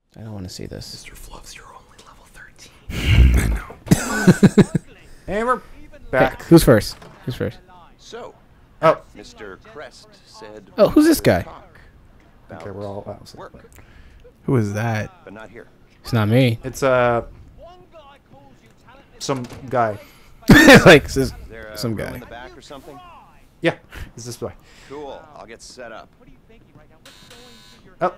I don't want to see this. Mr. Fluffs, you're only level 13. I know. And we're back. Hey, who's first? Who's first? So, Oh, Mr. Crest said. Oh, who's this guy? okay, we're all out. Work, Who is that? but not here. It's not me. It's some guy. Like Is there a some room guy. in the back or something? Yeah, it's this way. Cool. I'll get set up. Oh,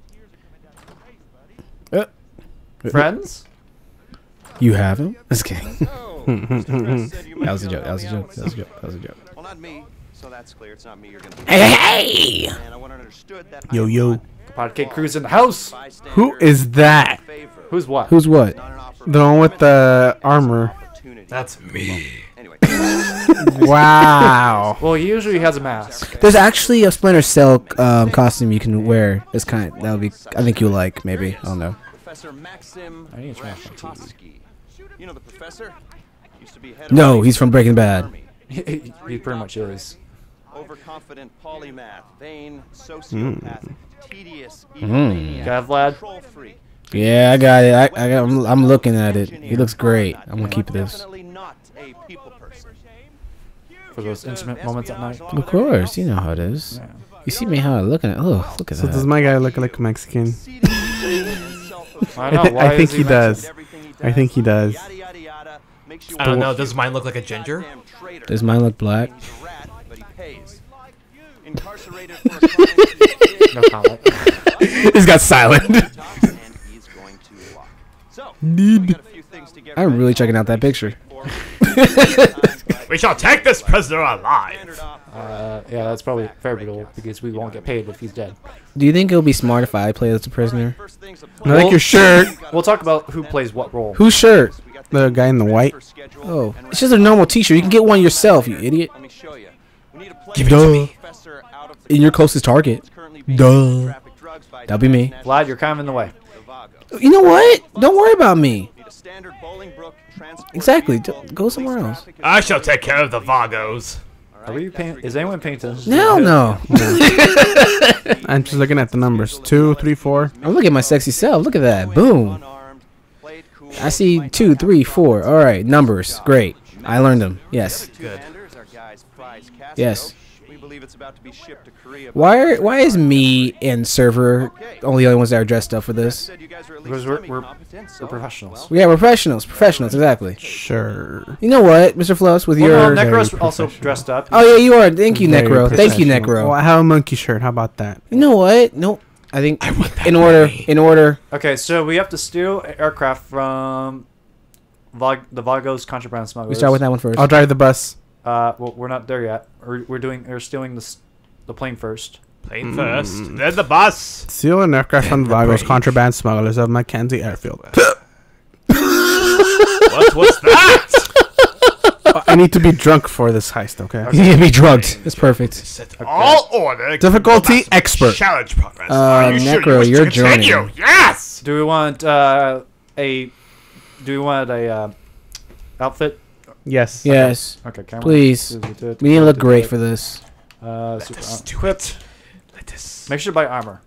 Uh, friends. you have him? Just kidding. Oh, Mr. Crest said you might That was a know joke. That was a me joke. out That was a joke. That was a joke. Well, not me. So that's clear. It's not me you're gonna. Hey, hey, hey! And I want to understood that. Yo, yo. Podcast crew's in the house. Who is that? Who's what? Who's what? The one with the armor. That's me. Anyway. Wow. Well, he usually has a mask. There's actually a Splinter Cell costume you can wear. It's kind of, that would be. I think you'll like. Maybe I don't know. Professor Maxim I need to turn off my TV. Rashkovsky. You know the professor? Used to be head of No, the he's from Breaking Bad. Army. He pretty much is. Overconfident polymath, vain sociopath, tedious Mm. Got it, Vlad? control freak. Yeah, I got it. I'm looking at it. He looks great. I'm gonna keep this. Definitely not a people person. For those intimate moments at night. Of course, you know how it is. Yeah. You see me how I looking at? Oh, look at So does that. my guy look like a Mexican? I know. Why I think is he does. Everything I think he does. Yada, yada, yada, makes you I don't know. want Does mine look like a ginger? goddamn traitor. Does mine look black? He's a rat, but he pays. Incarcerated for a crime he did. No comment. He's got silent. And he's going to walk. So, we got a few things to get I'm ready really checking out that picture. We shall take this prisoner alive. Standard op. Yeah, that's probably favorable because we won't get paid if he's dead. Do you think it would be smart if I play as a prisoner? First things a I like your shirt. We'll talk about who plays what role. Whose shirt? The guy in the white. Oh, it's just a normal T-shirt. You can get one yourself, you idiot. Let me show you. We need a Give it to me. professor out of the In your closest target. currently being Duh. traffic drugs by That'll be me. Vlad, you're kind of in the way. the Vagos. You know what? Don't worry about me. Need a standard Bolingbrook transport Exactly. vehicle. Go somewhere Police else. traffic is- I shall take care of the Vagos. Are we paying? Is anyone paying attention? Hell no. I'm just looking at the numbers. 2, 3, 4. I'm looking at my sexy self. Look at that. Boom. Unarmed, played cool, I see 2, 3, 4. All right, numbers. Great. I learned them. Yes. Good. Commanders, our guy's prize Casio. Yes. We believe it's about to be shipped to Korea. Why is me and Server only the only ones that are dressed up for this? Said you guys are at least Because we're semi-competent, so, professionals. Yeah, we're professionals. Professionals, exactly. Sure. You know what, Mr. Floss, with Well, your... no, Necro's very also professional. dressed up. Oh, yeah, you are. Thank you, Very Necro. Thank you, professional. Necro. Well, I have a monkey shirt. How about that? You know what? No, I think that in order, money. in order. Okay, so we have to steal aircraft from the Vagos contraband smugglers. We start with that one first. I'll drive the bus. Well, we're not there yet. We're stealing the plane first. Plane first, then the bus. Seal an aircraft from the Vagos brave. contraband smugglers of Mackenzie Airfield. What was that? I need to be drunk for this heist, okay? You need to be drugged. That's perfect. Set all order. Difficulty, Massive expert. Challenge progress. Are you sure Necro, you wish you're to continue? joining. Yes. Do we want outfit? Yes. Yes. Okay, camera. Please. We need to look great for this. Super Let's do equipped. it. Let us. Make sure to buy armor.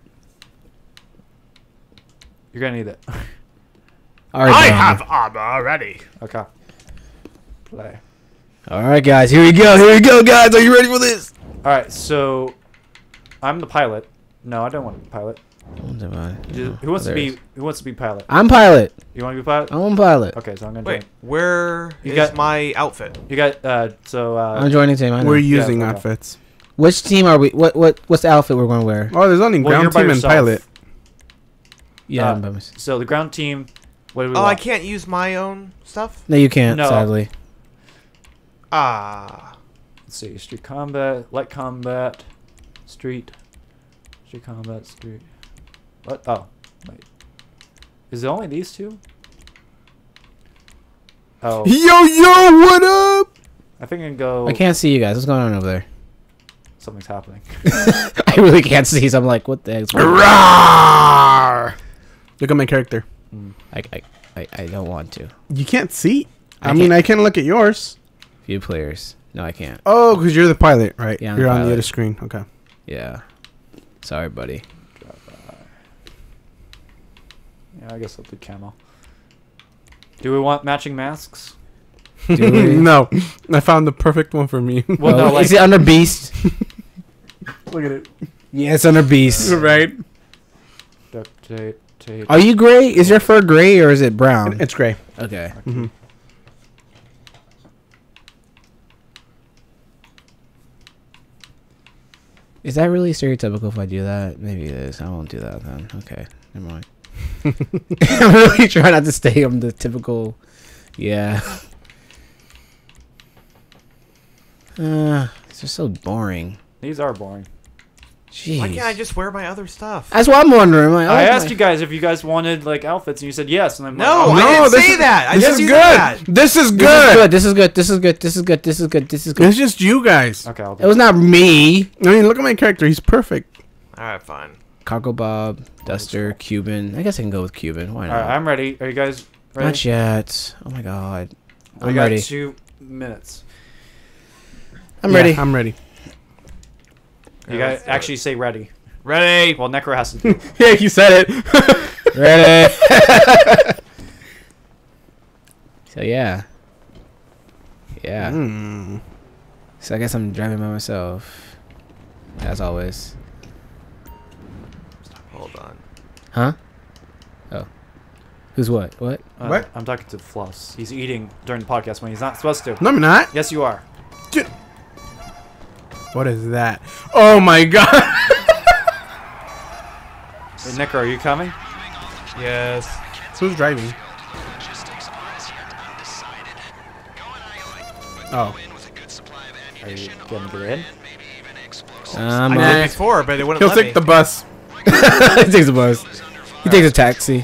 You're gonna need it. All right, I Dom. have armor already. Okay. Play. All right, guys. Here we go. Here we go, guys. Are you ready for this? All right, so I'm the pilot. No, I don't want to be pilot. Who wants to be? Who wants to be pilot? I'm pilot. You want to be pilot? I'm pilot. Okay, so I'm gonna Wait, join. where You is got- my outfit? You got I'm joining team. I know. We're using yeah. outfits. Which team are we? What's the outfit we're going to wear? Oh, there's only Well, you're ground by team and yourself. pilot. Yeah. Uh, I'm by myself. So the ground team. What do we Oh, I want? can't use my own stuff. No, you can't. No. Sadly. Ah. Let's see. Street combat, light combat, street combat, street. What? Oh, wait. Is it only these two? Oh, Yo, what up? I think I can go. I can't see you guys. What's going on over there? Something's happening. I really can't see. So I'm like, what the heck's going on? Rawr! Look at my character. I don't want to. You can't see? I I mean, can't. I can look at yours. Few players. No, I can't. Oh, because you're the pilot, right? Yeah, I'm you're the on the pilot. other screen. Okay. Yeah. Sorry, buddy. Yeah, I guess I'll do camo. Do we want matching masks? Do we? No, I found the perfect one for me. Well, no, like is it under Beast? Look at it. Yeah, it's under Beast. Right? duct tape. Are you gray? Is your fur gray or is it brown? It's gray. Okay. Mm-hmm. Is that really stereotypical if I do that? Maybe it is. I won't do that then. Okay. Never mind. I'm really trying not to stay on the typical. Yeah. It's just so boring. These are boring. Jeez. Why can't I just wear my other stuff? That's what I'm wondering. Like, I asked you guys if you guys wanted like outfits, and you said yes, and I'm No, like, I didn't this say is- that. I This just is said that. good. This is This is good. good. This is good. This is good. This is good. This is good. This is good. This is good. It's just you guys. okay, I'll do It was not me. I mean, look at my character. He's perfect. All right, fine. Cargo Bob, Duster, Cuban. I guess I can go with Cuban. Why All not? right, I'm ready. Are you guys ready? Not yet. Oh my god. We I'm got ready. 2 minutes. I'm Yeah, ready. I'm ready. You Yeah, guys let's do actually say ready. Ready? Well, Necro has to do. Yeah, you said it. Ready. So yeah. Yeah. Mm. So I guess I'm driving by myself. As always. Hold on. Huh? Oh. Who's what? What? What? I'm talking to Floss. He's eating during the podcast when he's not supposed to. No, I'm not. Yes, you are. What is that? Oh my god. Hey, Necro, are you coming? Yes. Who's driving? Oh. Are you gonna get in? I Nah. did before, but it wouldn't He'll let take me. the bus. He takes a bus. He takes a taxi.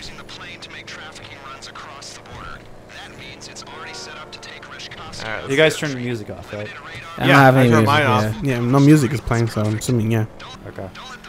All right, You guys turned the music off, right? I don't Yeah, have I any turned music. mine off. Yeah. Yeah, no music is playing, so I'm assuming, yeah. Okay.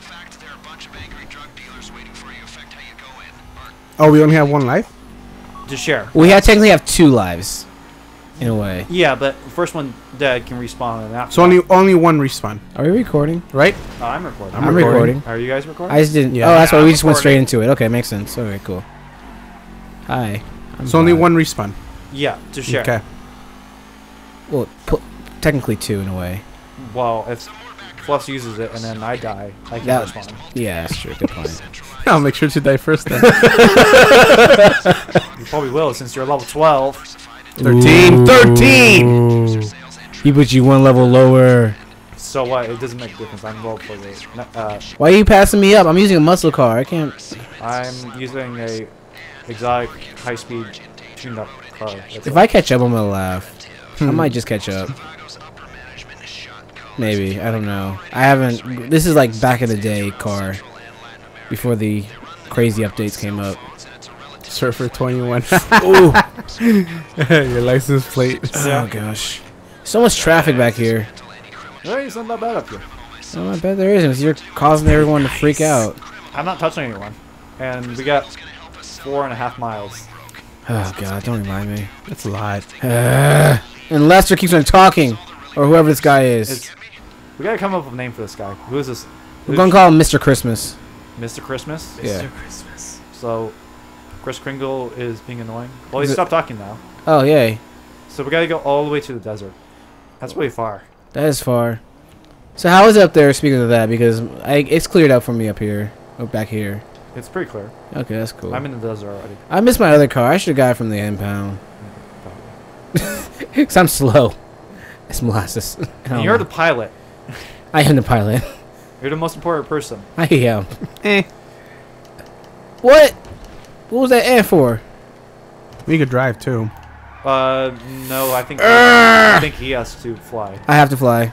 Oh, we only have one life? Just share. We technically have 2 lives. In a way. Yeah, but the first one dead can respawn and after. So only one respawn, Are we recording? right? Oh, I'm recording. I'm recording. Are you guys recording? I just didn't. Yeah. Oh, that's why Yeah, we I'm just went straight recording. into it. Okay, makes sense. Okay, cool. Hi. I'm So only Vlad. one respawn. Yeah, to share. Okay. Well, technically 2 in a way. Well, if Fluffs uses it and then I die, I can That- respawn. Yeah, that's true. Good point. I'll make sure to die first then. You probably will since you're level 12. 13. 13! Ooh. He put you 1 level lower. So what? It doesn't make a difference. I'm low for this. Why are you passing me up? I'm using a muscle car. I can't. I'm using a exotic high-speed tuned-up car. That's If it. I catch up, I'm gonna laugh. I might just catch up. Maybe. I don't know. I haven't. This is like back in the day car. Before the crazy updates came up. Surfer 21. Ooh. Your license plate. Oh gosh. So much traffic back here. Hey, it's not that bad up here. Oh, I bet there isn't. 'Cause you're causing everyone to freak out. I'm not touching anyone. And we got 4.5 miles. Oh god, don't remind me. That's a lot. And Lester keeps on talking, or whoever this guy is. It's, we gotta come up with a name for this guy. Who is this? We're gonna call him Mr. Christmas. Mr. Christmas? Yeah. Christmas. So, Chris Kringle is being annoying. Well, he Is it- stopped talking now. Oh yay, So we gotta go all the way to the desert. That's really far. that is far. So how is it up there? Speaking of that, because it's cleared up for me up here, or back here. It's pretty clear. Okay, that's cool. I'm in the desert already. I missed my other car. I should have got it from the impound. Cause I'm slow. It's molasses. I And don't you're know. the pilot. I am the pilot. You're the most important person. I am. Eh. What? What was that N for? We could drive too. No, I think he has to fly. I have to fly.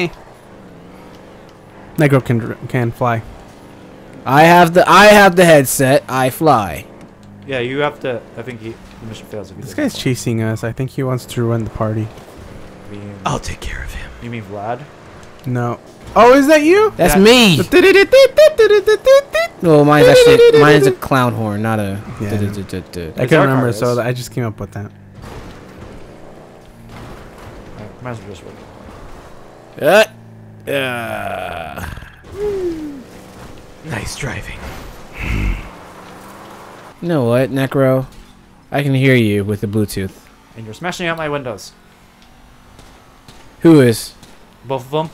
Negro can fly. I have the headset. I fly. Yeah, you have to. I think the mission fails if you. This doesn't guy's fly. chasing us. I think he wants to run the party. You mean, I'll take care of him. you mean Vlad? No. Oh, is that you? That's Yeah. me. No, mine's a clown horn, not a. Yeah. I I His can't our remember, car so is. I just came up with that. Might as well just wait. Nice driving. You know what, Necro? I can hear you with the Bluetooth. And you're smashing out my windows. Who is? Both of them.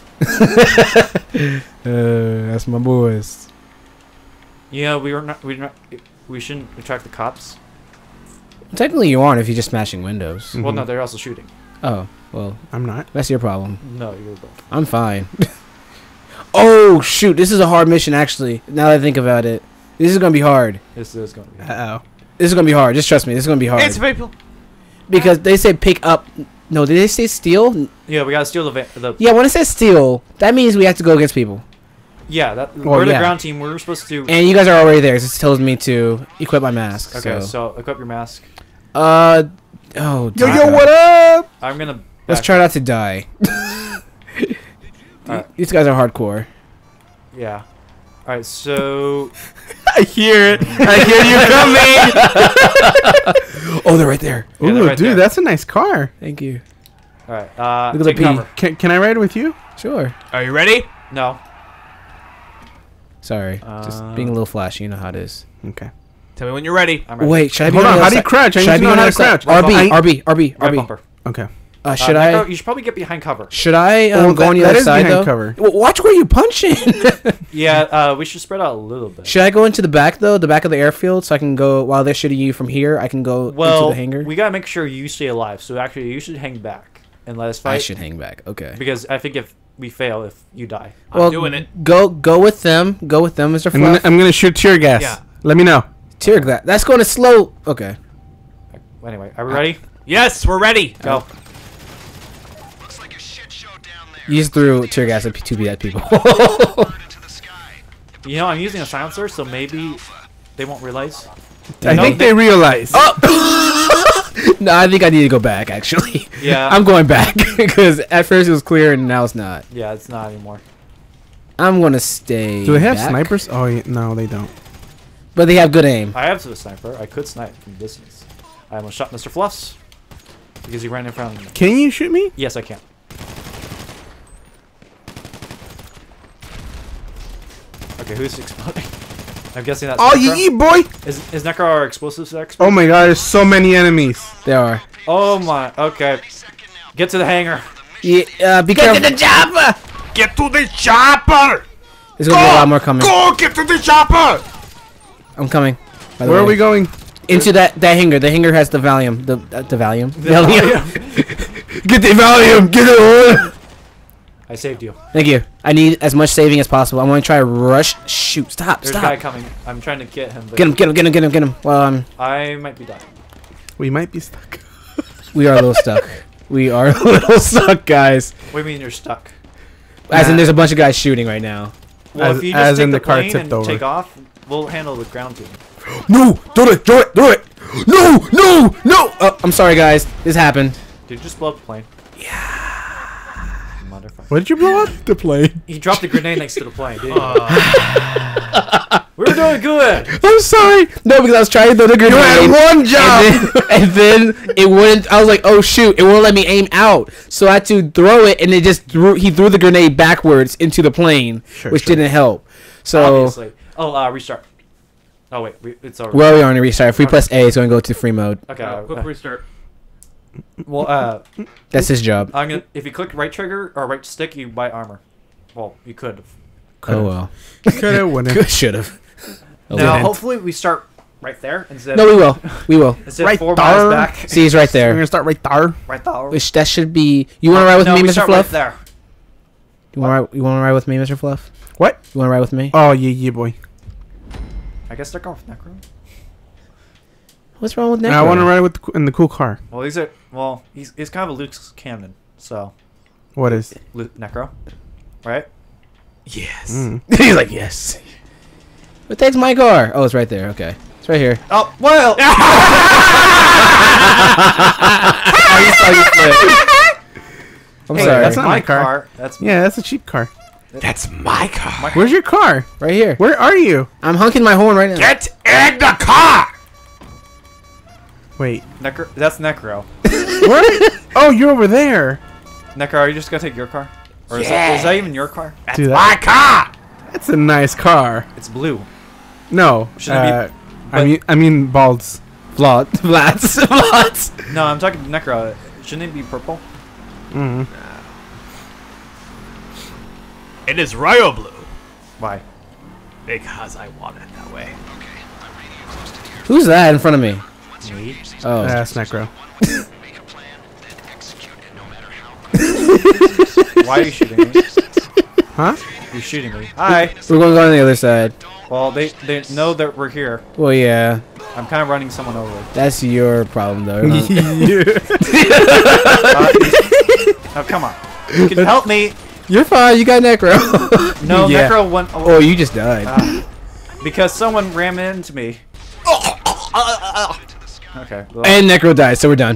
That's my boys. Yeah, we shouldn't attract the cops. Technically, you aren't if you're just smashing windows. Well, no, they're also shooting. Oh, well, I'm not. that's your problem. No, you're both. I'm fine. Oh, shoot. This is a hard mission, actually. Now that I think about it. This is going to be hard. This is going to be. Uh oh. This is going to be hard. Just trust me. This is going to be hard. It's people. Because they said pick up. No, did they say steal? Yeah, we gotta steal the. Yeah, when it says steal, that means we have to go against people. Yeah, Well, we're the yeah. ground team. We're supposed to. And you guys are already there. So it tells me to equip my mask. Okay, so equip your mask. Oh, Yo, die. what up? I'm gonna. Let's try not to die. Alright. These guys are hardcore. Yeah. All right, so. I hear it. I hear you coming. Oh, they're right there. Yeah, Ooh, they're right dude, there. that's a nice car. Thank you. All right. Look at the Take P. cover. Can I ride with you? Sure. Are you ready? No. Sorry. Just being a little flashy. You know how it is. Okay. Tell me when you're ready. I'm ready. Wait, should I be Hold on on. the How other do you side? crouch? I Should need I to be know on the how other to side? crouch. RB, Right RB. Right bumper. Okay. Should I? You should probably get behind cover. Should I Oh, go on the that other is side behind though? cover. Well, watch where you punching. Yeah. We should spread out a little bit. Should I go into the back though, the back of the airfield, so I can go while they're shooting you from here? I can go into Well, the hangar. we gotta make sure you stay alive. So actually, you should hang back and let us fight. I should hang back. Okay. Because I think if we fail, if you die. Well, doing it. Go with them. Go with them, Mr. I'm gonna, Fluff. I'm gonna shoot tear gas. Yeah. Let me know. Tear gas. That's going to slow. Okay. Anyway, are we ready? Yes, we're ready. Go. Looks like a shit show down there. You just threw tear gas at two bad people. Into the sky. You know, I'm using a silencer, so maybe they won't realize. I No, think they realize. No, I think I need to go back. Actually. Yeah. I'm going back because at first it was clear and now it's not. Yeah, it's not anymore. I'm gonna stay. Do they have back. snipers? Oh, yeah, no, they don't. But they have good aim. I have a sniper. I could snipe from distance. I almost shot Mr. Fluffs because he ran in front of me. Can you shoot me? Yes, I can. Okay, who's exploding? I'm guessing that's. Oh, Necro. yeah, boy! Is Necro our explosives expert? Oh my god, there's so many enemies. They are. Oh my. Okay. Get to the hangar. Yeah. Be careful. chopper! Get to the chopper. There's gonna be a lot more coming. Go, get to the chopper. I'm coming. by the Where are way. we going? Into that hangar. The hangar has the Valium. The Valium. Valium. Get the Valium. Get it. I saved you. Thank you. I need as much saving as possible. I'm going to try to rush. Shoot. Stop. There's a guy Stop. coming. I'm trying to get him. But Get him. Well, I might be dying. We might be stuck. we are a little stuck. We are a little stuck, guys. What do you mean you're stuck? As in, there's a bunch of guys shooting right now. Well, As- if you as just take in the the car plane tipped and over. take off, we'll handle the ground team. No! Do it! No! I'm sorry, guys. This happened. Dude, just blow up the plane. Motherfucker. What did you blow up? The plane. He dropped the grenade next to the plane, dude. We were doing good. I'm sorry. No, because I was trying to throw the grenade. had one job. And then it wouldn't. I was like, oh shoot! It won't let me aim out. So I had to throw it, and it just threw. He threw the grenade backwards into the plane, which didn't help. So Obviously. Oh, restart. Oh wait, it's over. well, we are on a restart. If we press A, it's going to go to free mode. Okay. Quick restart. Well, That's his job. I'm gonna. If you click right trigger or right stick, you buy armor. Well, you could have. Oh well. Could have won it. Should have. Now, hopefully, we start right there instead. No, we will. We will. Instead Right of 4 there. miles back. See, he's right We're there. gonna start right there. Right there. Which that should be. You want to ride with no, me, we Mr. start Fluff? Right there. You want to ride with me, Mr. Fluff? What? You want to ride with me? Oh, yeah, boy. I guess they're going with Necro. What's wrong with Necro? Now I want to ride with in the cool car. Well, he's kind of a Luke's cannon, so What is? Necro, right? Yes. Mm. He's like, yes. But that's my car. Oh, it's right there. Okay. It's right here. Oh well. I'm Hey, sorry. that's not my car. That's Yeah, that's a cheap car. That's my car. Where's your car? Right here. Where are you? I'm honking my horn right now. Get in the car. Wait. Necro. That's Necro. Where? Oh, you're over there. Necro, are you just gonna take your car? Or is that even your car? Dude, My car. that's a nice car. It's blue. No. Shouldn't it be I mean balds. Vlad. Vlad. No, I'm talking Necro. Shouldn't it be purple? Mm. It is royal blue Why? because I want it that way. Who's that in front of me? Me? Oh. That's Necro. Make a plan, then execute it no matter how good. Why are you shooting me? Huh? You're shooting me. Hi. We're going to go on the other side. Well, they know that we're here. Well, yeah. I'm kind of running someone over. That's your problem, though. Oh, come on. You can help me. You're fine. You got Necro. No, Yeah. Necro went. Oh, you just died. Because someone ran into me. Okay. Well, And Necro died, so we're done.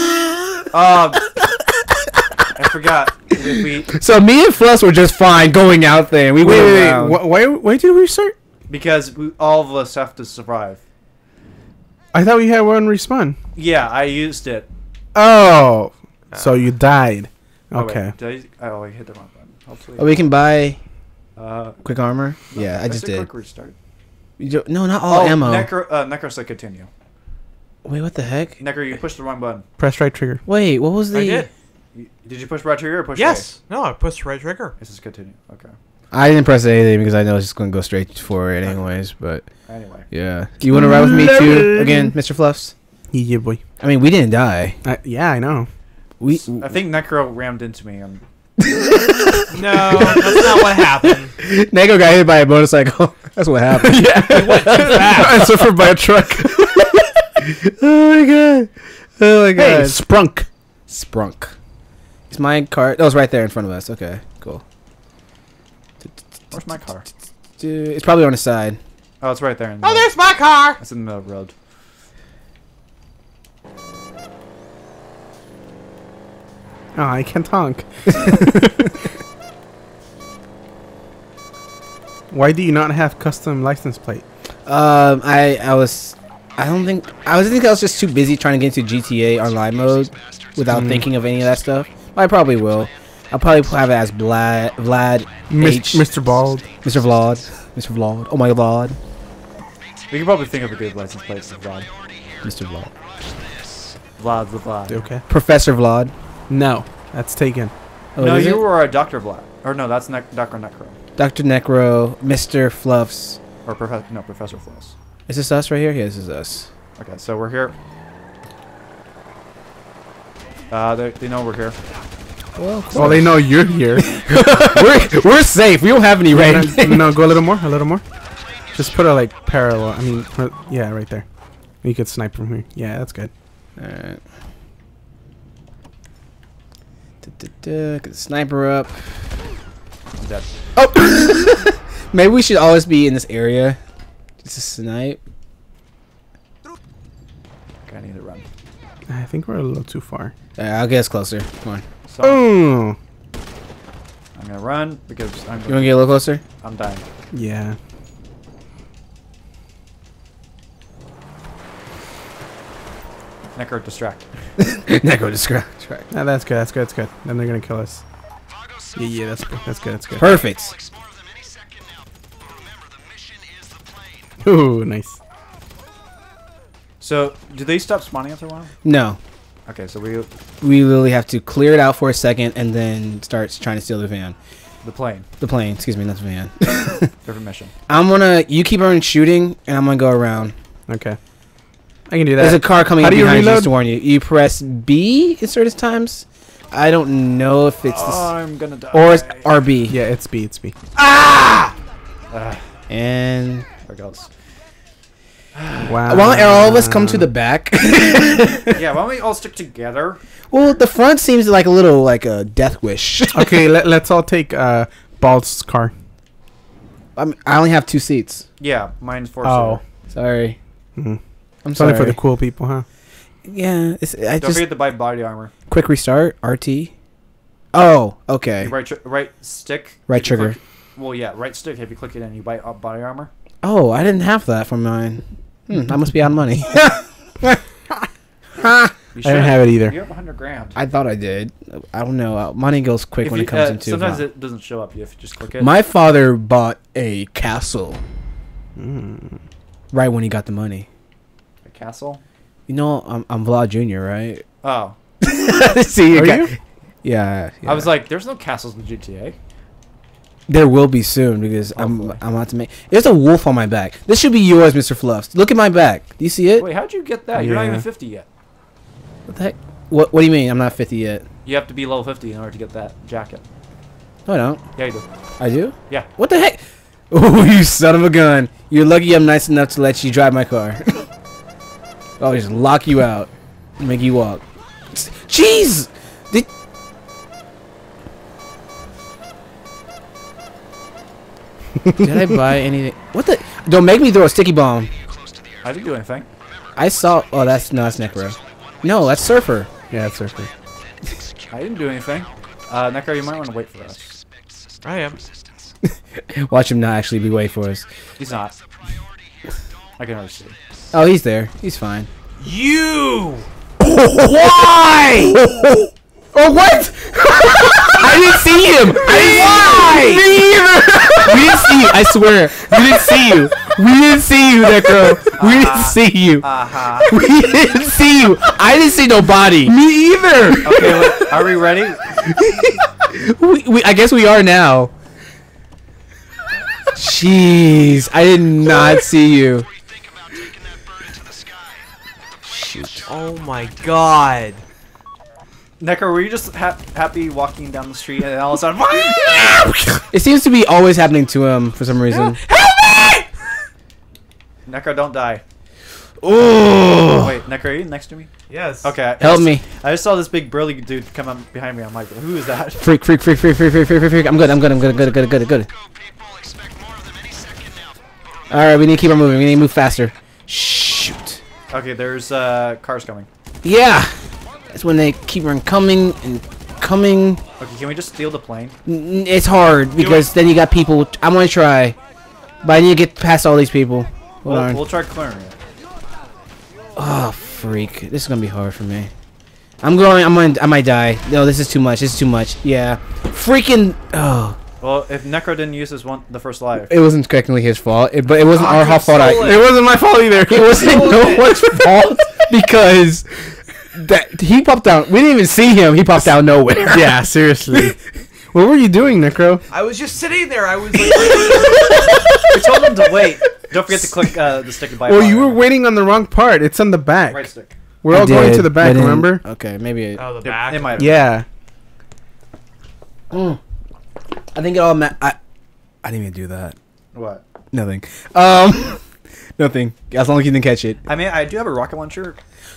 I forgot. If we So me and Fluss were just fine going out there. We went Wait. around. Why did we start? because all of us have to survive. I thought we had one respawn. Yeah, I used it. Oh, so you died. Oh, wait, Okay. did I hit the wrong button. Hopefully. Oh, we can buy Uh, quick armor. Yeah, I just did. did. Quick restart. No, not all ammo. Necro said continue. Wait, what the heck? Necro, you pushed the wrong button. Press right trigger. Wait, what was the? I did. Did you push right trigger or push Yes. No, I pushed right trigger. A? This is continue. Okay. I didn't press anything because I know it's just going to go straight for it anyways. But Anyway. yeah, you want to ride with me too again, Mr. Fluffs? Yeah, boy. I mean, we didn't die. Yeah, I know. We. I think Necro rammed into me. No, that's not what happened. Nego got hit by a motorcycle. That's what happened. I suffered by a truck. Oh my god. Oh my god. Hey, sprunk. Sprunk. Is my car? Oh, it's right there in front of us. Okay, cool. Where's my car? Dude, it's probably on the side. Oh, it's right there. In Oh, there's my car. It's in the middle of the road. Oh, I can't honk. Why do you not have custom license plate? I think I was just too busy trying to get into GTA Online mode without thinking of any of that stuff. I probably will. I'll probably have it as Vlad H. Mr. Bald. Mr. Vlad. Mr. Vlad. Oh my Vlad. We can probably think of a good license plate for Vlad. Mr. Vlad. Vlad's the Vlad. Okay. Professor Vlad. No, that's taken. Oh, No, is you it? were a Dr. Vlad. Or no, that's Dr. Necro. Dr. Necro, Mr. Fluffs. Or Professor Floss. Is this us right here? Yeah, this is us. Okay, so we're here. They know we're here. Well, Well, they know you're here. we're safe. We don't have any rain. No, go a little more. A little more. Just put it like parallel. I mean, yeah, right there. You could snipe from here. Yeah, that's good. Alright. Get the sniper up. I'm dead. Oh! Maybe we should always be in this area. Just to snipe. Okay, I need to run. I think we're a little too far. I'll get us closer. Come on. So Oh, I'm gonna run because You want to get a little closer? I'm dying. yeah. Necro distract. Necro distract. Nah, that's good. That's good. That's good. Then they're gonna kill us. Yeah, that's good. That's good. That's good. Perfect. Explore them any second now. Remember, the mission is the plane. Ooh, nice. So, do they stop spawning after a while? No. Okay, so We literally have to clear it out for a second and then start trying to steal the van. the plane. The plane. Excuse me, not the van. Different mission. You keep on shooting and I'm going to go around. Okay. I can do that. There's a car coming How up do you behind you reload? just to warn you. You press B at certain times. I don't know if it's I'm gonna die. or it's RB. Yeah, it's B. It's B. And There it goes. Wow. why don't all of us come to the back? Yeah, why don't we all stick together? Well, the front seems like a little like a death wish. Okay, let's all take Bald's car. I only have 2 seats. Yeah, mine's 4. Oh. Sorry. Mhm. I'm It's sorry. only for the cool people, huh? Yeah, I Don't just forget to buy body armor. quick restart RT. Oh, okay. You right stick. Right if you trigger. click- well, yeah, right stick. If you click it and you buy body armor. Oh, I didn't have that for mine. I must be out of money. You I didn't have it either. You have 100 grand. I thought I did. I don't know. Money goes quick If when you- it comes into. sometimes it doesn't show up. You have to just click it. My father bought a castle. Right when he got the money. A castle? You know, I'm Vlad Jr., right? Oh. See, you Are got, you? Yeah, yeah. I was like, there's no castles in GTA. There will be soon because Hopefully. I'm about to make. There's a wolf on my back. This should be yours, Mr. Fluffs. Look at my back. Do you see it? Wait, how'd you get that? You're not Yeah. even 50 yet. What the heck? What do you mean? I'm not 50 yet. You have to be level 50 in order to get that jacket. No, I don't. Yeah, you do. I do. Yeah. What the heck? Oh, you son of a gun! You're lucky I'm nice enough to let you drive my car. I'll just lock you out, make you walk. Jeez! Did I buy anything? What the? Don't make me throw a sticky bomb. I didn't do anything. I saw. Oh, that's Necro. No, that's Surfer. Yeah, it's okay. I didn't do anything. Necro, you might want to wait for us. I am. Watch him not actually be waiting for us. He's not. I can already see. Oh, he's there. He's fine. You! Why? Oh, what? I didn't see him. Why? Me either. We didn't see you. I swear. We didn't see you. We didn't see you, Necro. We didn't see you. We didn't see you. I didn't see nobody. Me either. Okay, wait, are we ready? I guess we are now. Jeez, I did not see you. Shoot. Oh my god. Necro, were you just happy walking down the street and all of a sudden... It seems to be always happening to him for some reason. Necro, don't die. Oh, Wait, Necro, are you next to me? Yes. Okay. help me. I just saw this big burly dude come up behind me. I'm like, who is that? Freak. I'm good. Alright, we need to keep on moving. We need to move faster. Shoot. Okay, there's cars coming. Yeah. That's when they keep on coming and coming. Okay, can we just steal the plane? It's hard because then you got people. I want to try, but I need to get past all these people. Hold on. We'll try clearing it. Oh, freak. This is going to be hard for me. I might die. No, this is too much. Yeah. Freaking. Oh. Well, if Necro didn't use the first life. It wasn't technically his fault, but it wasn't our fault. It wasn't my fault either. It wasn't no one's fault because that he popped out. We didn't even see him. He popped out nowhere. Yeah, seriously. What were you doing, Necro? I was just sitting there. I was like, We told him to wait. Don't forget to click the stick and buy. Well, you were waiting on the wrong part. It's on the back. Right stick. We're all going to the back, remember? Okay, maybe. oh, the back. It might have. Yeah. I think it all. I didn't even do that. What? Nothing. Nothing. As long as you didn't catch it. I mean, I do have a rocket launcher.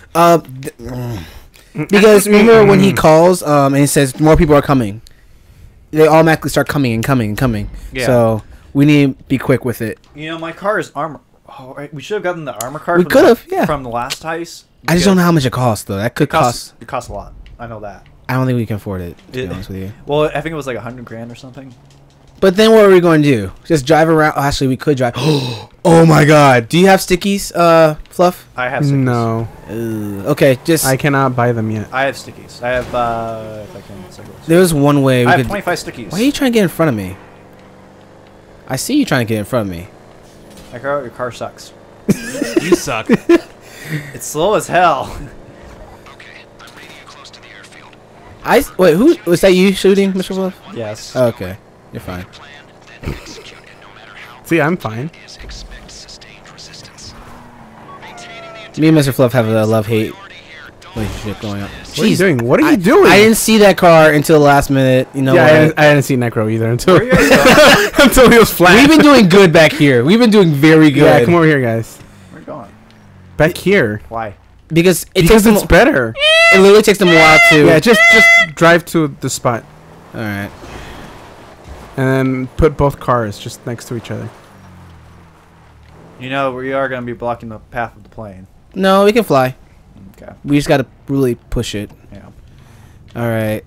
Because remember when he calls and he says more people are coming, they automatically start coming and coming and coming. Yeah. So we need to be quick with it. You know, my car is armor. Oh, right. We should have gotten the armor car. We from could the- have, yeah. From the last heist. I just don't know how much it costs though. That could cost. It costs a lot. I know that. I don't think we can afford it. To It- be honest with you. Well, I think it was like 100 grand or something. But then what are we going to do? Just drive around? Oh, actually, we could drive. Oh my God! Do you have stickies, Fluff? I have stickies. No. Okay, just. I cannot buy them yet. I have stickies. I have, if I can say this. There's one way we I have could. 25 stickies. Why are you trying to get in front of me? I see you trying to get in front of me. Your car sucks. You suck. It's slow as hell. Okay, I'm bringing you close to the airfield. Wait, who was that? You shooting, Mr. Fluff? Yes. Oh, okay, you're fine. Plan, then execute it. No matter how See, I'm fine. is, expect sustained resistance. Maintaining the Me and Mr. Fluff have a love-hate priority here. Don't relationship going on. What are you doing? What are you doing? I didn't see that car until the last minute. You know Yeah, what? I didn't see Necro either until Where are you guys going? until he was flat. We've been doing good back here. We've been doing very good. Yeah, come over here, guys. Where are you going? Back here. Why? Because it Because takes them. it's better. It literally takes them a while to. Yeah, just drive to the spot All right. and then put both cars just next to each other. You know, we are going to be blocking the path of the plane. No, we can fly. Okay. We just gotta really push it. Yeah. All right.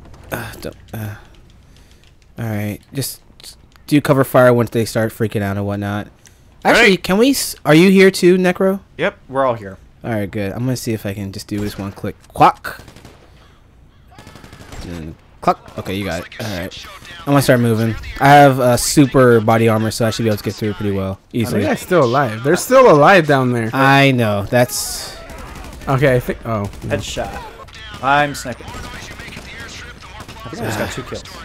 All right. Just do cover fire once they start freaking out and whatnot. Actually, Alright. can we? Are you here too, Necro? Yep. We're all here. All right, good. I'm gonna see if I can just do this one click. Quack. And Cluck. Okay, you got it. All right. I'm gonna start moving. I have super body armor, so I should be able to get through pretty well, The easily. guy's still alive. They're still alive down there. I know. That's. Okay, I think. Oh. No. Headshot. I'm sniping. I think I just got 2 kills.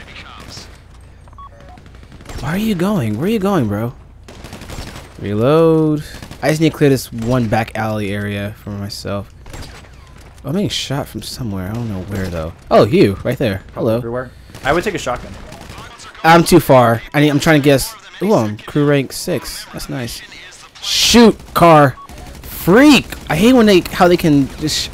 Why are you going? Where are you going, bro? Reload. I just need to clear this one back alley area for myself. I'm being shot from somewhere. I don't know where though. Oh, you right there. Hello. Everywhere. I would take a shotgun. I'm too far. I'm trying to guess. Ooh, I'm crew rank 6. That's nice. Shoot, car. Freak. I hate when how they can just.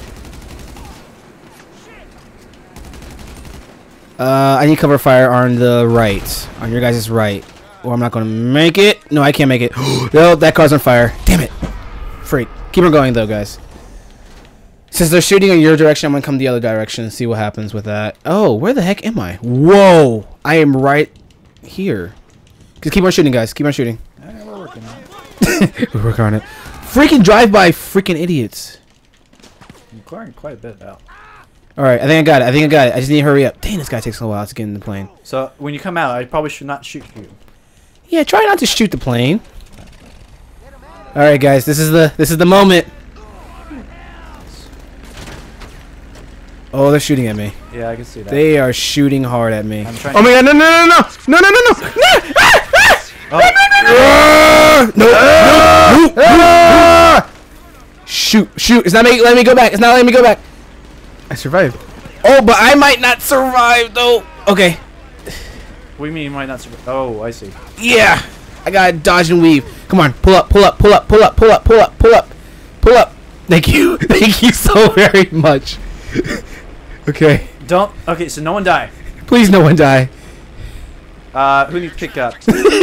I need cover fire on the right. On your guys' right. Or I'm not gonna make it. No, I can't make it. No, that car's on fire. Damn it. Freak. Keep on going though, guys. Since they're shooting in your direction, I'm gonna come the other direction and see what happens with that. Oh, where the heck am I? Whoa! I am right here. Just keep on shooting, guys. Keep on shooting. Yeah, we're working on it. We're working on it. Freaking drive-by, freaking idiots. I'm clearing quite a bit out. All right, I think I got it. I just need to hurry up. Dang, this guy takes a while to get in the plane. So when you come out, I probably should not shoot you. Yeah, try not to shoot the plane. All right, guys, this is the moment. Oh, they're shooting at me. Yeah, I can see that. They are shooting hard at me. I'm trying. Oh my god! No! No! No! No! No! No! No! No! Oh. Shoot! It's not letting me go back. It's not letting me go back. I survived. Oh, but I might not survive though. Okay. What do you mean you might not survive? Oh, I see. Yeah. I gotta dodge and weave. Come on, pull up. Thank you. Thank you so very much. Okay. Don't. Okay, so no one die. Please, no one die. Who needs to pick up?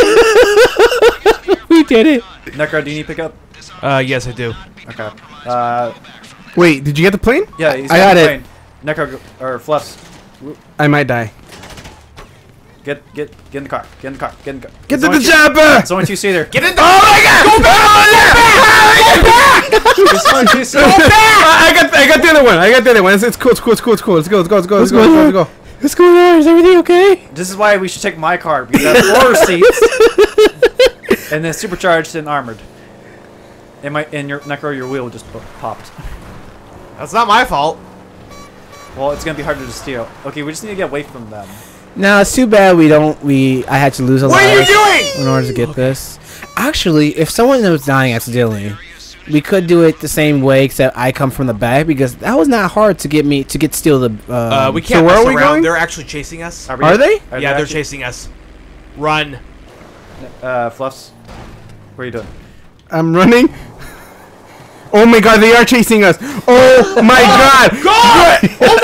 We did it. Necro, do you need to pick up? Yes, I do. Okay. Wait, did you get the plane? Yeah, he's I got it. plane. Necro or Fluffs, I might die. get in the car. Get in the car. Get There's to only the two- chopper! There's only 2 seater. Get in the. Oh my god! Go back! There's only 2 seater. I got the other one. It's cool. Let's go. Let's go. What's going on? Is everything okay? This is why we should take my car because it has 4 seats and then supercharged and armored. And your Necro, your wheel just popped. That's not my fault. Well, it's gonna be harder to steal. Okay, we just need to get away from them. No, it's too bad I had to lose a lot. What are you doing? In order to get this. Actually, if someone was dying accidentally, we could do it the same way, except I come from the back because that was not hard to steal the. We can't where mess are we around. going? They're actually chasing us. Are they? Yeah, they're chasing us. Run. Fluffs, what are you doing? I'm running. Oh my god, they are chasing us. Oh my god. God!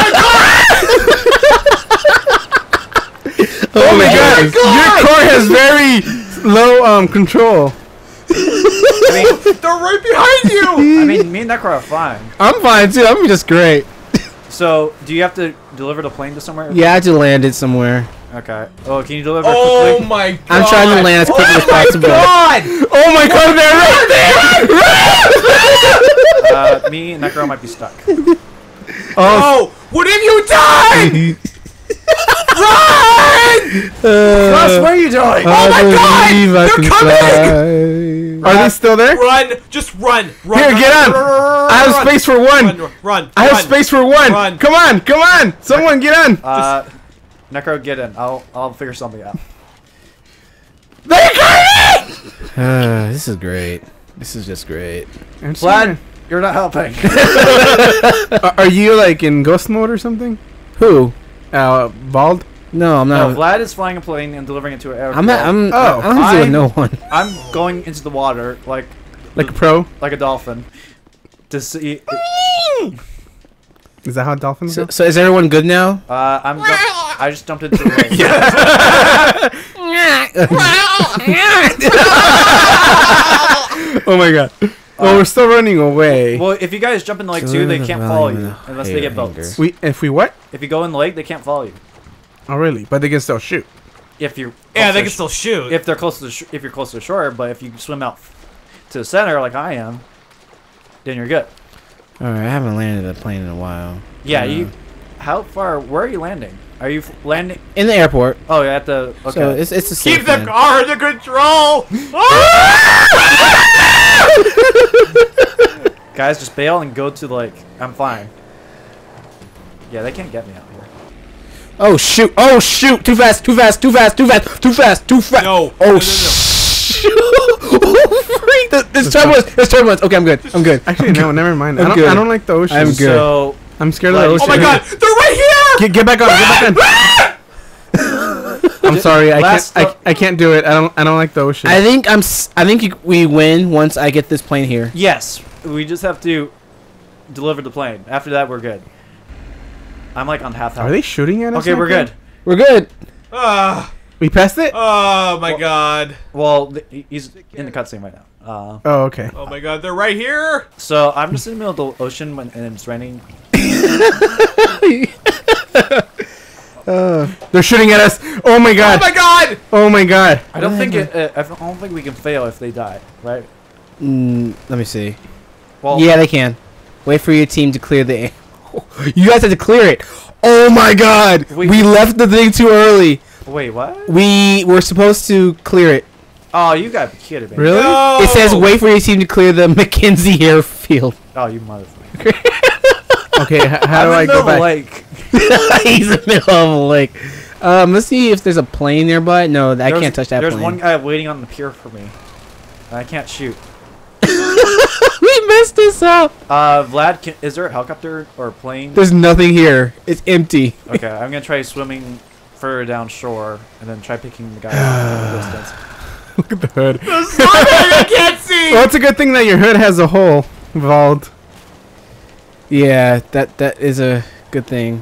Oh my god. Your car has very low control. They're right behind you. I mean, me and Necro are fine. I'm fine too. I'm just great. So, do you have to deliver the plane to somewhere? Yeah, I had to land it somewhere. Okay. Oh, can you deliver it Oh quickly? my god. I'm trying to land as quickly as possible. God! Oh my god, they're right there. Me and Necro might be stuck. Oh, what have you done? Run! Fluffs, what are you doing? Oh my god! They're coming! Are they still there? Run! Just run! Run! Here, run, get run, on. run, run, run, I have run, space for one. Run! I have space for one. Run. Come on. Someone get on. Necro, get in. I'll figure something out. They're coming! This is great. This is just great. Vlad, you're not helping. Are you like in ghost mode or something? Who? Bald? No, I'm No, not. Vlad is flying a plane and delivering it to an airport. I'm not Oh, with no one. I'm going into the water like Like a pro? a dolphin to see. Is that how dolphins go? So is everyone good now? I just jumped into the lake. Oh my god. Well, we're still running away. Well, if you guys jump in the lake too, they can't follow you unless they get boats. If we what? If you go in the lake, they can't follow you. Oh really? But they can still shoot. If you're Yeah, they close can to still shoot. if they're close to if you're close to the shore, but if you swim out to the center like I am, then you're good. All right, I haven't landed a plane in a while. Yeah, you. How far? Where are you landing? Are you landing? In the airport. Oh, you're at the. Okay. So it's a safe Keep the land. car under control. Guys, just bail and go to like. I'm fine. Yeah, they can't get me out here. Oh shoot! Oh shoot! Too fast! Too fast! Too fast! Too fast! Too fast! Too fast! No. Oh No. shoot! Freak! There's turbulence! There's turbulence! Okay, I'm good. I'm good. Actually, no, never mind. I'm I good. don't like the ocean. I'm good. So I'm scared of the Glad you ocean. Oh my God! They're right here. Get back on. Get back on. I'm sorry. Last I can't do it. I don't like the ocean. I think we win once I get this plane here. yes, we just have to deliver the plane. After that, we're good. I'm like on half health. Are they shooting at us? Okay, we're good. We're good. We passed it. Oh my God. Well, he's in the cutscene right now. Oh, okay. Oh my God. They're right here. So I'm just in the middle of the ocean and it's raining. They're shooting at us. Oh my Oh god. my God. Oh my god. I don't think I don't think we can fail if they die, right? Let me see. Well, Yeah, they can. Wait for your team to clear the. You guys have to clear it. Oh my god! Wait. We left the thing too early. Wait, what? We were supposed to clear it. Oh, you got to be kidding me. Really? No. It says wait for your team to clear the Mackenzie airfield. Oh, you motherfucker. Okay, how do I go back? Like, He's in the middle of a lake. Let's see if there's a plane nearby. No, I can't touch that There's plane. one guy waiting on the pier for me. I can't shoot. We messed this up. Vlad, is there a helicopter or a plane? There's nothing here. It's empty. Okay, I'm gonna try swimming further down shore and then try picking the guy up in the distance. Look at the hood. I can't see. Well, it's a good thing that your hood has a hole. Vald. Yeah, that is a good thing.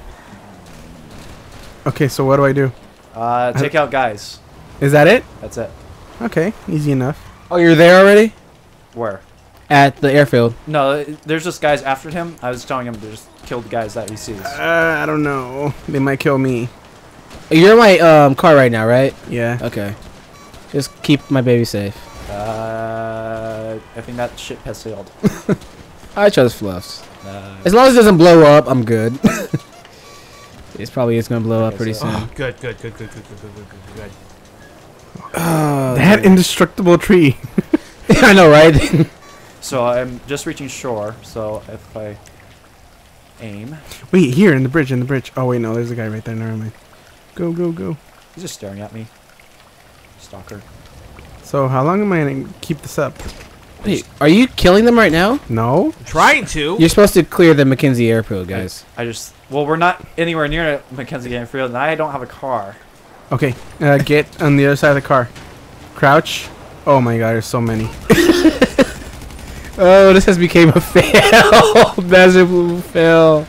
Okay, so what do I do? Take out guys. Is that it? That's it. Okay, easy enough. Oh, you're there already? Where? At the airfield. No, there's just guys after him. I was telling him to just kill the guys that he sees. I don't know. They might kill me. You're in my car right now, right? Yeah. Okay. Just keep my baby safe. I think that ship has sailed. I trust Fluffs. As long as it doesn't blow up, I'm good. It's probably gonna blow up pretty soon. Oh, good. Oh, That indestructible tree. I know, right? So I'm just reaching shore. So if I aim, Wait, here in the bridge, Oh wait, no, there's a guy right there. Never mind. Go, go, go. he's just staring at me. Stalker. So how long am I gonna keep this up? Wait, are you killing them right now? No. Trying to. You're supposed to clear the Mackenzie airfield, guys. Well, we're not anywhere near Mackenzie Airfield, and I don't have a car. Okay. Get on the other side of the car. Crouch. Oh my god, there's so many. Oh, this has became a fail. Massive fail.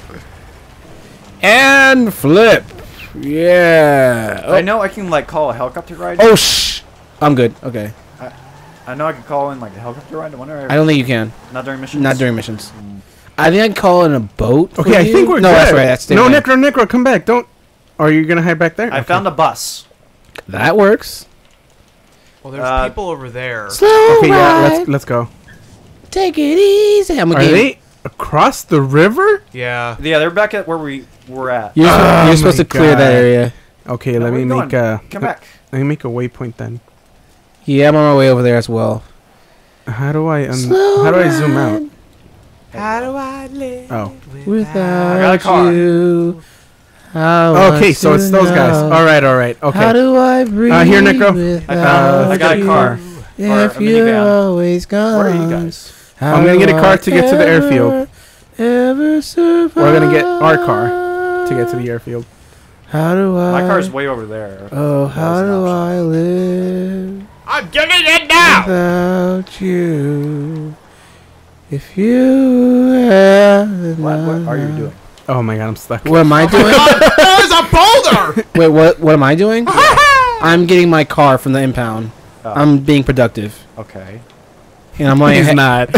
And flip. Yeah. I know I can like call a helicopter ride. Oh, shh. I'm good. Okay. I know I can call in like a helicopter ride. I wonder. I don't think you can. Not during missions. Not during missions. I think I can call in a boat. for Okay, I you. think we're no, good. that's right. That's no, different. Necro, come back. Don't. Are you gonna hide back there? I found a bus. That works. Well, there's people over there. Slow Okay, yeah, ride. let's go. Take it easy. I'm Are gonna they across the river? Yeah. Yeah, they're back at where we were at. You're, Oh you're supposed my to clear that God. area. Okay, No, let where me you make going? a. Come back. Let me make a waypoint then. Yeah, I'm on my way over there as well. How do I Slow how do I zoom out? ride How do I live? Oh. Without I got a car. you. How Okay, much so it's to those guys. know? All right. How Okay. do I breathe here, Necro. I got a car. If Or a you're minivan. always gone. Where are you guys? How I'm gonna do get a car I to get to the airfield. Ever survive? We're gonna get our car to get to the airfield. How do I? My car's way over there. Oh, That how was an do option. I live I'm getting it now. without you? If you have What are you doing? Oh my god, I'm stuck. What am I doing? There's a boulder. Wait, what am I doing? I'm getting my car from the impound. Oh. I'm being productive. Okay. And I'm like, He's not.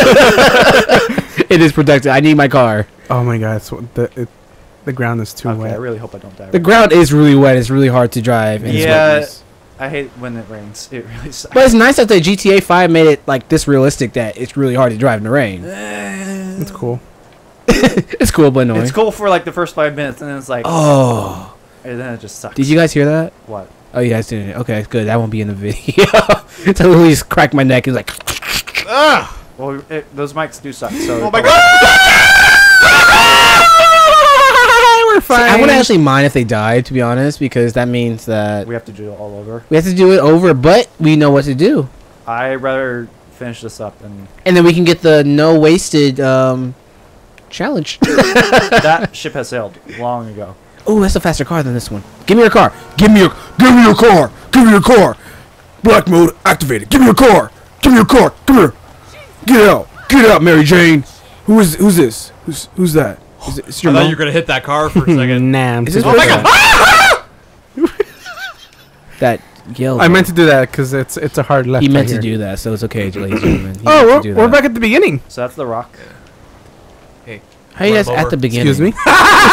it is productive. I need my car. Oh my god, the ground is too Okay. I wet. really hope I don't die. The right ground is really wet. It's really hard to drive. in this Yeah. wetness. now. I hate when it rains. It really sucks. But it's nice that the GTA 5 made it like this realistic that it's really hard to drive in the rain. It's cool. It's cool but annoying. It's cool for like the first 5 minutes, and then it's like, Oh, And then it just sucks. Did you guys hear that? What? Oh, you guys didn't. Okay, good. That won't be in the video. So I literally just cracked my neck and was like. Ugh. Well, those mics do suck. So. Oh my god! We're fine. I wouldn't actually mind if they died, to be honest, because that means that We have to do it all over. we have to do it over, but we know what to do, I'd rather finish this up and and then we can get the no wasted challenge. that ship has sailed long ago. Oh, that's a faster car than this one. Give me your car. Give me your car. Give me your car. Black mode activated. Give me your car. Give me your car. Come here. Get out. Get out, Mary Jane. Who's this? Who's that? Is it I your thought mom? you were gonna hit that car for a second. Nah, I'm Is too this Oh my good. god! That yelled. I meant to do that because it's a hard left. He meant right to here. do that, so it's okay, ladies and gentlemen. He Oh, meant to do we're that. back at the beginning. So that's the rock. Hey, How are you Run guys him at over. the beginning? Excuse me.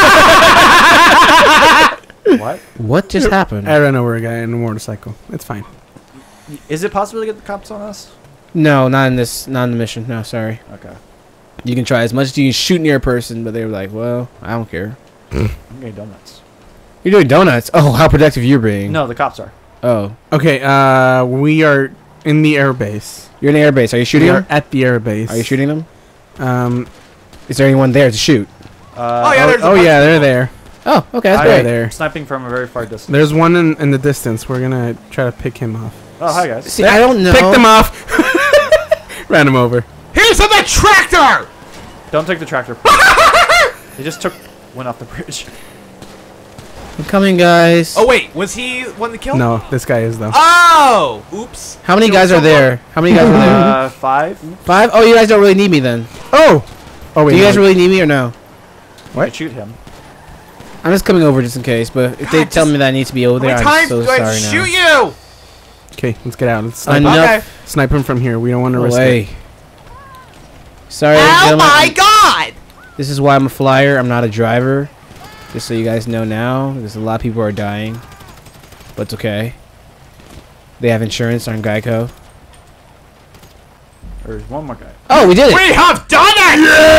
What? What just happened? I ran over a guy on a motorcycle. It's fine. Is it possible to get the cops on us? No, not in this. Not in the mission. No, sorry. Okay. You can try as much as you can shoot near a person, but they were like, "Well, I don't care." I'm getting donuts. You're doing donuts. Oh, how productive you're being. No, the cops are. Oh, Okay, we are in the airbase. you're in the airbase. Are you shooting We are them? at the airbase. Are you shooting them? Um. Is there anyone there to shoot? Oh, yeah, there's a Oh bunch yeah, of they're people. there. Oh, okay, that's I- great. There. Sniping from a very far distance. There's one in the distance. We're gonna try to pick him off. Oh, hi guys. See, I don't know. Pick them off. Ran him over. Here's on that tractor! Don't take the tractor. He just went off the bridge. I'm coming, guys. Oh wait, was he one that killed? No, this guy is though. Oh! Oops. How many Killed guys are someone. there? How many guys are there? 5. 5? Oh, you guys don't really need me then. Oh. Oh wait. Do you guys no. really need me or no? What? Could shoot him. I'm just coming over just in case, but if they God, tell just- me that I need to be over How there, many I'm times so do I sorry shoot now. you? Okay, let's get out. Let's snipe, Enough. snipe him from here. We don't want to No risk way. it. Sorry, Oh gentlemen. my god! This is why I'm a flyer. I'm not a driver. Just so you guys know now, there's a lot of people who are dying, but it's okay. They have insurance on Geico. There's one more guy. Oh, we did it! We have done it!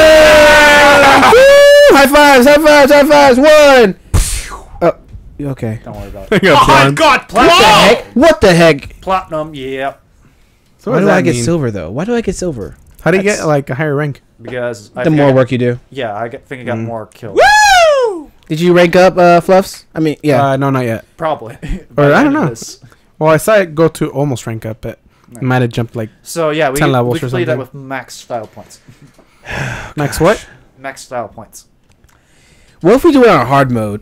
Woo! High fives! High fives! High fives! One. Oh, you okay? Don't worry about I it. got Oh my burned. god! What the heck? What the heck? Platinum, yeah. So Why what do does I that get mean? silver though? Why do I get silver? How do you That's- get like a higher rank? Because The more work you do. Yeah, think I got more kills. Woo! Did you rank up, Fluffs? I mean, yeah. No, not yet. Probably. Or, By I the don't end of know. this. Well, I saw it go to almost rank up, but it might have jumped like So yeah, we 10 levels or complete that something. with max style points. max what? Max style points. What if we do it on hard mode?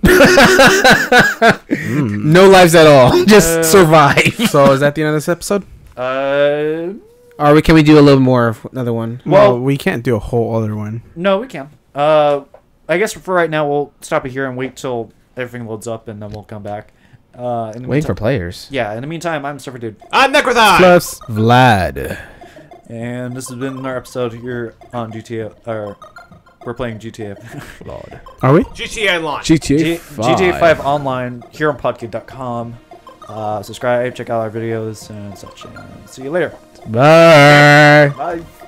No lives at all. Just survive. So is that the end of this episode? Or can we do a little more of another one? Well, Well- we can't do a whole other one. No, we can. I guess for right now we'll stop it here and wait till everything loads up, and then we'll come back. In the Waiting for meantime- players. Yeah. In the meantime, I'm Surfer Dude, I'm Necrothon! Plus, Vlad. and this has been our episode here on GTA. Or we're playing GTA. are we? GTA Launch. GTA 5. GTA 5 online here on podkid.com. Subscribe, check out our videos and such. And see you later. Bye. Bye.